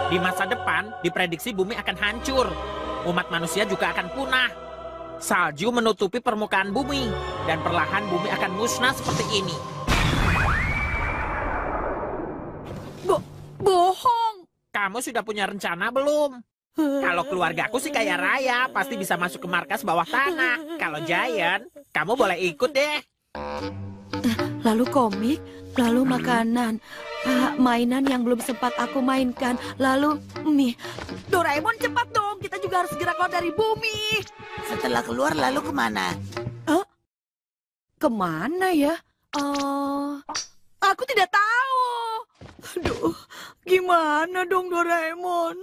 Di masa depan, diprediksi bumi akan hancur. Umat manusia juga akan punah. Salju menutupi permukaan bumi, dan perlahan bumi akan musnah seperti ini. Bohong. Kamu sudah punya rencana belum? Kalau keluargaku sih kaya raya, pasti bisa masuk ke markas bawah tanah. Kalau Giant, kamu boleh ikut deh. Lalu komik, lalu makanan, mainan yang belum sempat aku mainkan, lalu mie. Doraemon cepat dong, kita juga harus segera keluar dari bumi. Setelah keluar lalu kemana? Kemana ya? Aku tidak tahu. Aduh, gimana dong Doraemon?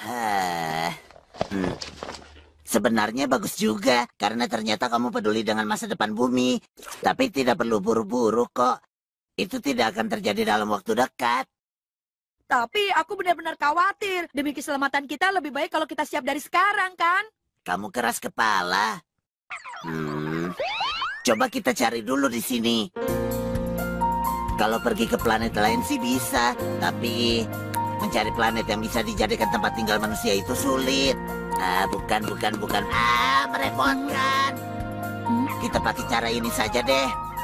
Sebenarnya bagus juga, karena ternyata kamu peduli dengan masa depan bumi. Tapi tidak perlu buru-buru kok. Itu tidak akan terjadi dalam waktu dekat. Tapi aku benar-benar khawatir. Demi keselamatan kita lebih baik kalau kita siap dari sekarang, kan? Kamu keras kepala. Coba kita cari dulu di sini. Kalau pergi ke planet lain sih bisa, tapi mencari planet yang bisa dijadikan tempat tinggal manusia itu sulit. Bukan. Merepotkan. Kita pakai cara ini saja deh.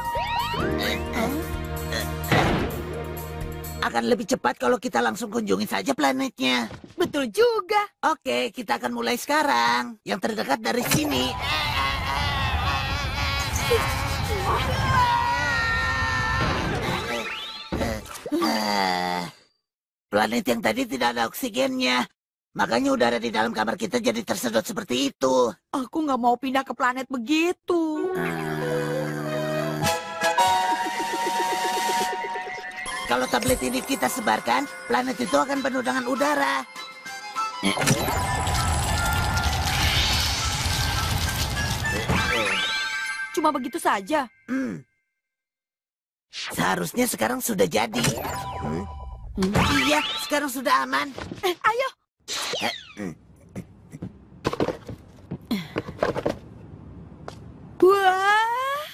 Akan lebih cepat kalau kita langsung kunjungi saja planetnya. Betul juga. Oke, kita akan mulai sekarang. Yang terdekat dari sini. Planet yang tadi tidak ada oksigennya. Makanya udara di dalam kamar kita jadi tersedot seperti itu. Aku nggak mau pindah ke planet begitu. Kalau tablet ini kita sebarkan, planet itu akan penuh dengan udara. Cuma begitu saja. Seharusnya sekarang sudah jadi. Iya, sekarang sudah aman. Ayo. Wah.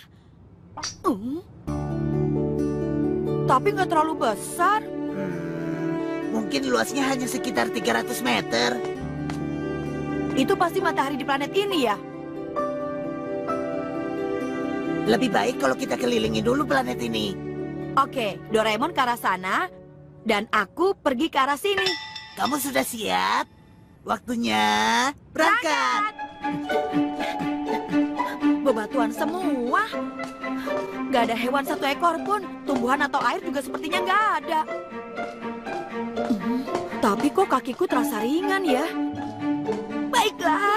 Tapi nggak terlalu besar. Mungkin luasnya hanya sekitar 300 meter. Itu pasti matahari di planet ini ya? Lebih baik kalau kita kelilingi dulu planet ini. Oke, Doraemon ke arah sana, dan aku pergi ke arah sini. Kamu sudah siap? Waktunya berangkat. Bebatuan semua. Gak ada hewan satu ekor pun. Tumbuhan atau air juga sepertinya gak ada. Tapi kok kakiku terasa ringan ya? Baiklah.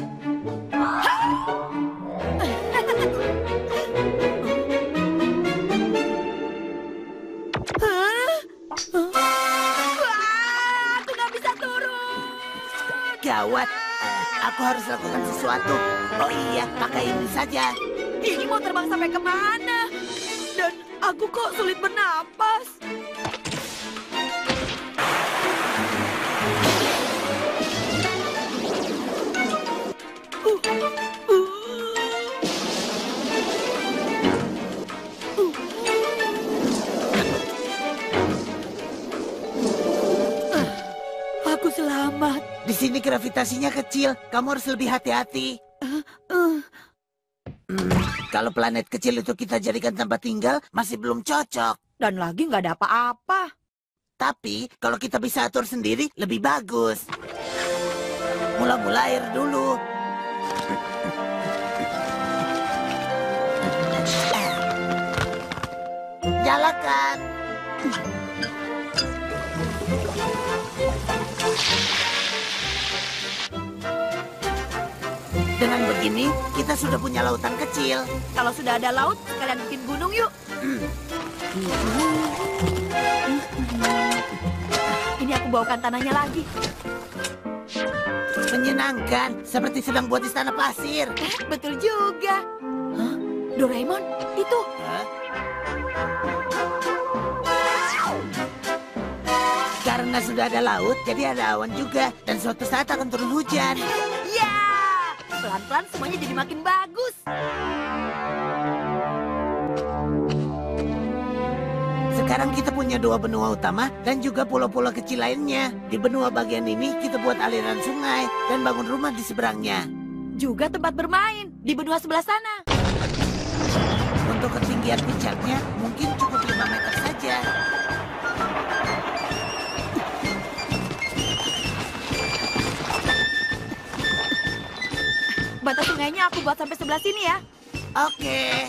Aku gak bisa turun. Gawat, aku harus lakukan sesuatu. Oh iya, pakai ini saja. Ini mau terbang sampai kemana? Dan aku kok sulit bernapas. Aku selamat. Di sini gravitasinya kecil, kamu harus lebih hati-hati. Kalau planet kecil itu kita jadikan tempat tinggal, masih belum cocok. Dan lagi nggak ada apa-apa. Tapi, kalau kita bisa atur sendiri, lebih bagus. Mula-mula air dulu. Nyalakan. Dengan begini, kita sudah punya lautan kecil. Kalau sudah ada laut, kalian bikin gunung yuk. Ini aku bawakan tanahnya lagi. Menyenangkan, seperti sedang buat istana pasir. Betul juga. Hah? Doraemon, itu. Karena sudah ada laut, jadi ada awan juga. Dan suatu saat akan turun hujan. Ya, pelan-pelan semuanya jadi makin bagus. Sekarang kita punya 2 benua utama dan juga pulau-pulau kecil lainnya. Di benua bagian ini kita buat aliran sungai dan bangun rumah di seberangnya. Juga tempat bermain di benua sebelah sana. Untuk ketinggian puncaknya mungkin cukup 5 meter saja. Batas sungainya aku buat sampai sebelah sini ya. Oke.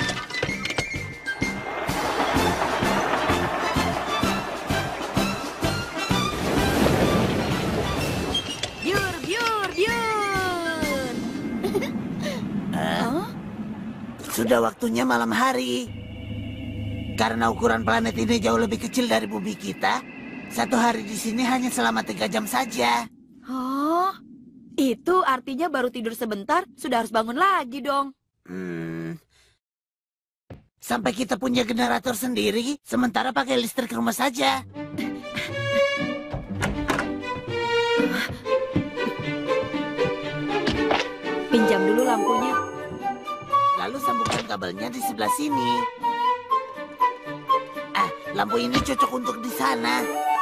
Biur, biur, biur. Hah? Sudah waktunya malam hari. Karena ukuran planet ini jauh lebih kecil dari bumi kita, 1 hari di sini hanya selama 3 jam saja. Oh, itu artinya baru tidur sebentar, sudah harus bangun lagi dong. Sampai kita punya generator sendiri, sementara pakai listrik rumah saja. Pinjam dulu lampunya. Lalu sambungkan kabelnya di sebelah sini. Lampu ini cocok untuk di sana.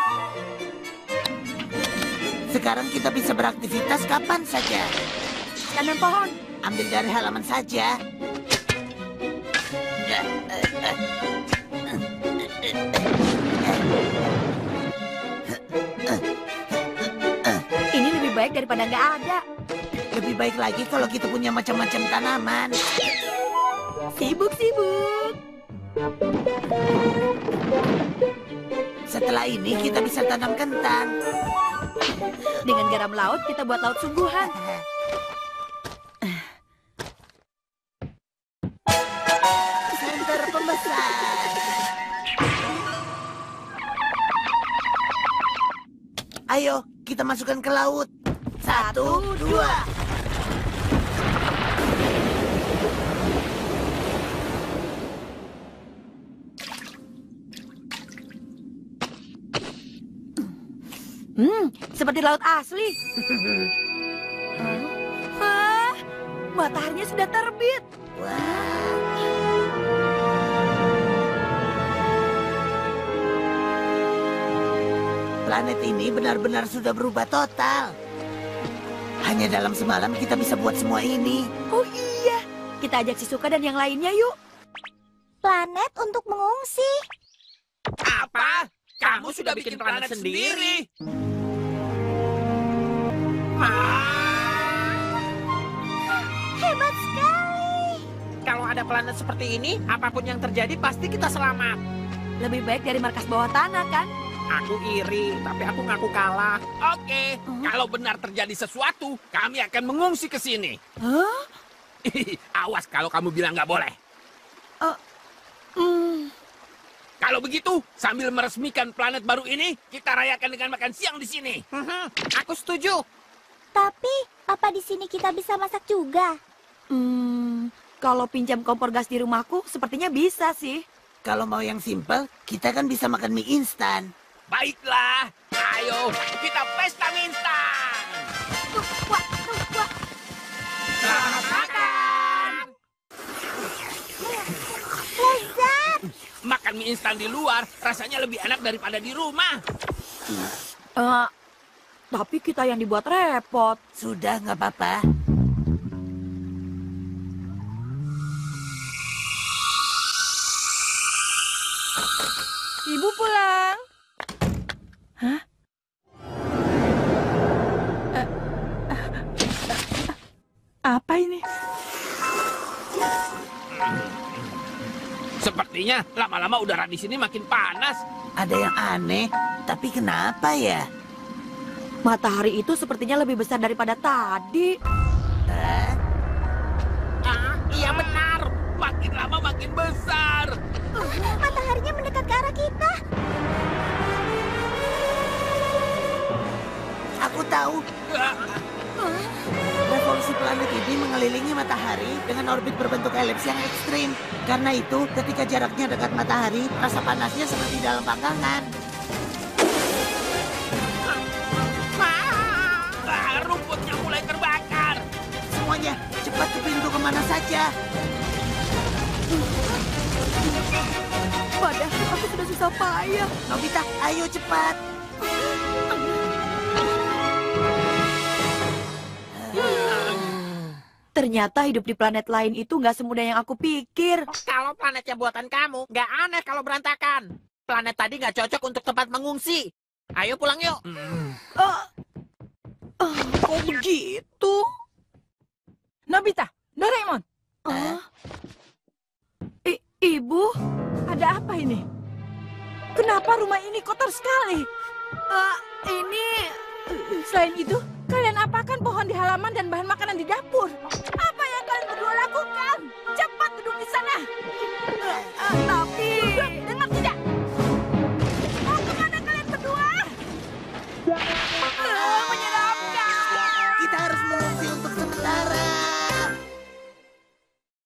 Sekarang kita bisa beraktivitas kapan saja. Tanam pohon. Ambil dari halaman saja. Ini lebih baik daripada nggak ada. Lebih baik lagi kalau kita punya macam-macam tanaman. Sibuk-sibuk. Setelah ini kita bisa tanam kentang. Dengan garam laut kita buat laut sungguhan. Senter pembesar. Ayo, kita masukkan ke laut. 1, 2. Seperti laut asli. Wah, mataharinya sudah terbit. Planet ini benar-benar sudah berubah total. Hanya dalam semalam kita bisa buat semua ini. Oh iya, kita ajak Shizuka dan yang lainnya yuk. Planet untuk mengungsi. Apa? Kamu sudah bikin planet sendiri? Hebat sekali. Kalau ada planet seperti ini, apapun yang terjadi pasti kita selamat. Lebih baik dari markas bawah tanah kan? Aku iri, tapi aku ngaku kalah. Oke, kalau benar terjadi sesuatu, kami akan mengungsi ke sini. Hah? Awas kalau kamu bilang nggak boleh. Kalau begitu, sambil meresmikan planet baru ini, kita rayakan dengan makan siang di sini. Aku setuju. Tapi, apa di sini kita bisa masak juga? Kalau pinjam kompor gas di rumahku, sepertinya bisa sih. Kalau mau yang simple, kita kan bisa makan mie instan. Baiklah, ayo kita pesta mie instan. Selamat makan. Lezat. Makan mie instan di luar rasanya lebih enak daripada di rumah. Tapi kita yang dibuat repot. Sudah, nggak apa-apa. Ibu pulang. Hah? Apa ini? Sepertinya lama-lama udara di sini makin panas. Ada yang aneh, tapi kenapa ya? Matahari itu sepertinya lebih besar daripada tadi. Iya benar. Makin lama makin besar. Mataharinya mendekat ke arah kita. Aku tahu. Revolusi planet ini mengelilingi matahari dengan orbit berbentuk elips yang ekstrim. Karena itu, ketika jaraknya dekat matahari, rasa panasnya seperti dalam panggangan. Rumputnya mulai terbakar. Semuanya, cepat ke pintu kemana saja. Padahal aku sudah susah payah. Nobita, ayo cepat. Ternyata hidup di planet lain itu nggak semudah yang aku pikir. Kalau planetnya buatan kamu, nggak aneh kalau berantakan. Planet tadi nggak cocok untuk tempat mengungsi. Ayo pulang yuk. Kok begitu? Nobita, Doraemon, Ibu, ada apa ini? Kenapa rumah ini kotor sekali? ini Selain itu, kalian apakan pohon di halaman dan bahan makanan di dapur? Apa yang kalian berdua lakukan? Cepat duduk di sana. tapi